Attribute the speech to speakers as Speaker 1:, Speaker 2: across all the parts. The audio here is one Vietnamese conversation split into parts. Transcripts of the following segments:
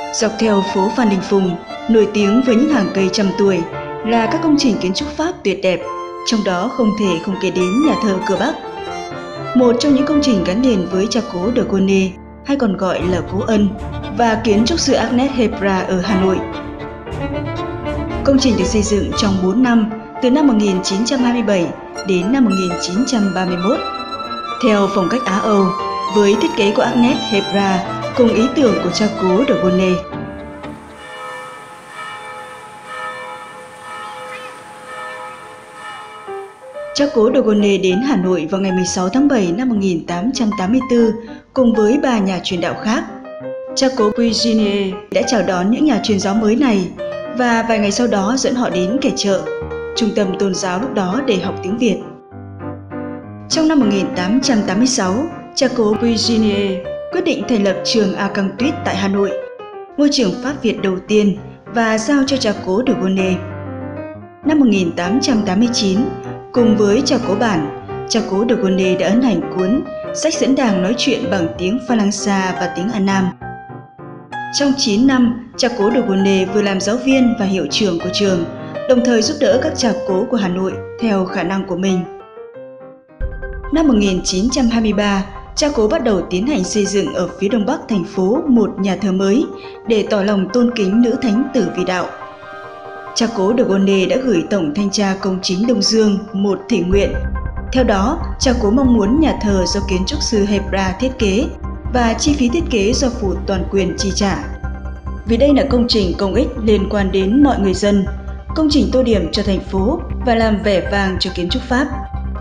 Speaker 1: Dọc theo phố Phan Đình Phùng, nổi tiếng với những hàng cây trăm tuổi, là các công trình kiến trúc Pháp tuyệt đẹp, trong đó không thể không kể đến nhà thờ Cửa Bắc. Một trong những công trình gắn liền với cha cố de Gaulle, hay còn gọi là Cố Ân, và kiến trúc sư Agnes Hebra ở Hà Nội. Công trình được xây dựng trong 4 năm, từ năm 1927 đến năm 1931, theo phong cách Á Âu, với thiết kế của Agnes Hebra cùng ý tưởng của cha cố de Gaulle. Cha cố de Gaulle đến Hà Nội vào ngày 16 tháng 7 năm 1884 cùng với 3 nhà truyền đạo khác. Cha cố Puiginier đã chào đón những nhà truyền giáo mới này và vài ngày sau đó dẫn họ đến Kẻ Chợ, trung tâm tôn giáo lúc đó, để học tiếng Việt. Trong năm 1886, cha cố Puiginier quyết định thành lập trường A Căng Tuyết tại Hà Nội, ngôi trường Pháp Việt đầu tiên, và giao cho cha cố de Gaulle. Năm 1889, cùng với cha cố bản, cha cố de Gaulle đã ấn hành cuốn Sách dẫn đàng nói chuyện bằng tiếng Phalanxa và tiếng An Nam. Trong 9 năm, cha cố de Gaulle vừa làm giáo viên và hiệu trưởng của trường, đồng thời giúp đỡ các cha cố của Hà Nội theo khả năng của mình. Năm 1923, cha cố bắt đầu tiến hành xây dựng ở phía đông bắc thành phố một nhà thờ mới để tỏ lòng tôn kính nữ thánh tử vì đạo. Cha cố de Gaulle đã gửi Tổng Thanh tra Công chính Đông Dương một thỉnh nguyện. Theo đó, cha cố mong muốn nhà thờ do kiến trúc sư Hebra thiết kế và chi phí thiết kế do phủ toàn quyền chi trả. Vì đây là công trình công ích liên quan đến mọi người dân, công trình tô điểm cho thành phố và làm vẻ vang cho kiến trúc Pháp.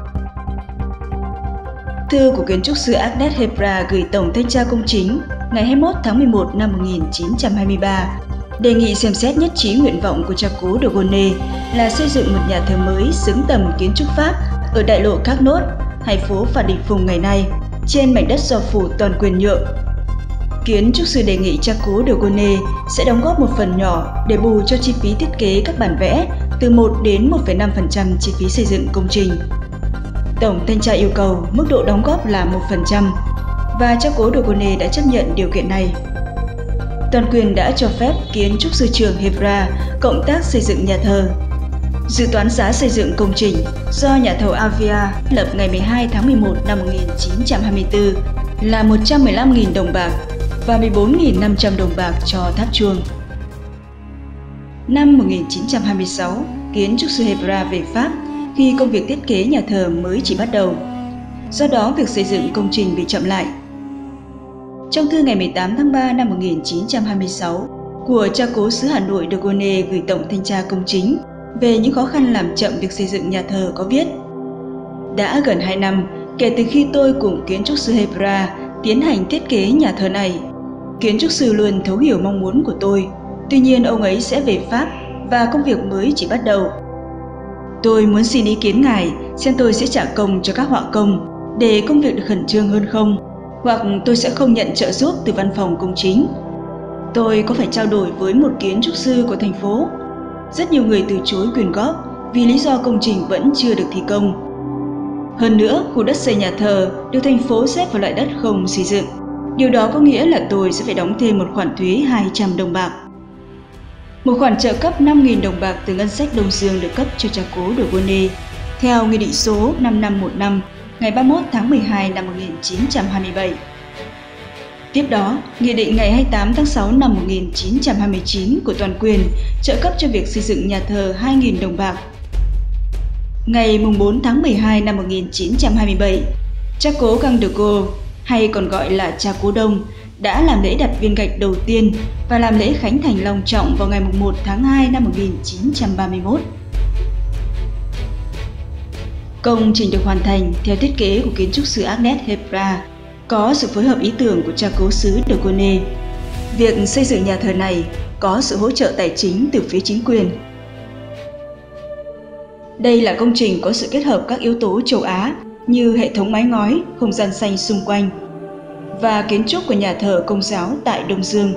Speaker 1: Thư của kiến trúc sư Agnes Hebra gửi Tổng Thanh tra Công chính ngày 21 tháng 11 năm 1923 đề nghị xem xét nhất trí nguyện vọng của cha cố de Gaulle là xây dựng một nhà thờ mới xứng tầm kiến trúc Pháp ở đại lộ Các Nốt hay phố Phan Đình Phùng ngày nay, trên mảnh đất do phủ toàn quyền nhượng. Kiến trúc sư đề nghị cha cố de Gaulle sẽ đóng góp một phần nhỏ để bù cho chi phí thiết kế các bản vẽ, từ 1 đến 1,5% chi phí xây dựng công trình. Tổng Thanh tra yêu cầu mức độ đóng góp là 1%, và cha cố de Gaulle đã chấp nhận điều kiện này. Toàn quyền đã cho phép kiến trúc sư trưởng Hebra cộng tác xây dựng nhà thờ. Dự toán giá xây dựng công trình do nhà thầu Avia lập ngày 12 tháng 11 năm 1924 là 115.000 đồng bạc và 14.500 đồng bạc cho tháp chuông. Năm 1926, kiến trúc sư Hebra về Pháp khi công việc thiết kế nhà thờ mới chỉ bắt đầu. Do đó, việc xây dựng công trình bị chậm lại. Trong thư ngày 18 tháng 3 năm 1926 của cha cố xứ Hà Nội de Gaulle gửi Tổng Thanh tra Công chính về những khó khăn làm chậm việc xây dựng nhà thờ có viết: đã gần 2 năm kể từ khi tôi cùng kiến trúc sư Hebra tiến hành thiết kế nhà thờ này. Kiến trúc sư luôn thấu hiểu mong muốn của tôi, tuy nhiên ông ấy sẽ về Pháp và công việc mới chỉ bắt đầu. Tôi muốn xin ý kiến ngài xem tôi sẽ trả công cho các họa công để công việc được khẩn trương hơn không, hoặc tôi sẽ không nhận trợ giúp từ văn phòng công chính. Tôi có phải trao đổi với một kiến trúc sư của thành phố. Rất nhiều người từ chối quyên góp vì lý do công trình vẫn chưa được thi công. Hơn nữa, khu đất xây nhà thờ được thành phố xếp vào loại đất không xây dựng. Điều đó có nghĩa là tôi sẽ phải đóng thêm một khoản thuế 200 đồng bạc. Một khoản trợ cấp 5.000 đồng bạc từ ngân sách Đông Dương được cấp cho cha cố de Gaulle theo Nghị định số 5515 ngày 31 tháng 12 năm 1927. Tiếp đó, Nghị định ngày 28 tháng 6 năm 1929 của toàn quyền trợ cấp cho việc xây dựng nhà thờ 2.000 đồng bạc. Ngày 4 tháng 12 năm 1927, cha cố Gang de Gaulle, hay còn gọi là cha cố Đông, đã làm lễ đặt viên gạch đầu tiên và làm lễ khánh thành long trọng vào ngày 1 tháng 2 năm 1931. Công trình được hoàn thành theo thiết kế của kiến trúc sư Agnes Hebra, có sự phối hợp ý tưởng của cha cố xứ de Gaulle. Việc xây dựng nhà thờ này có sự hỗ trợ tài chính từ phía chính quyền. Đây là công trình có sự kết hợp các yếu tố châu Á như hệ thống mái ngói, không gian xanh xung quanh và kiến trúc của nhà thờ Công giáo tại Đông Dương.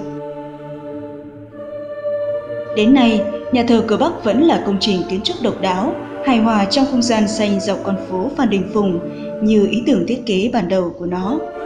Speaker 1: Đến nay, nhà thờ Cửa Bắc vẫn là công trình kiến trúc độc đáo, hài hòa trong không gian xanh dọc con phố Phan Đình Phùng như ý tưởng thiết kế ban đầu của nó.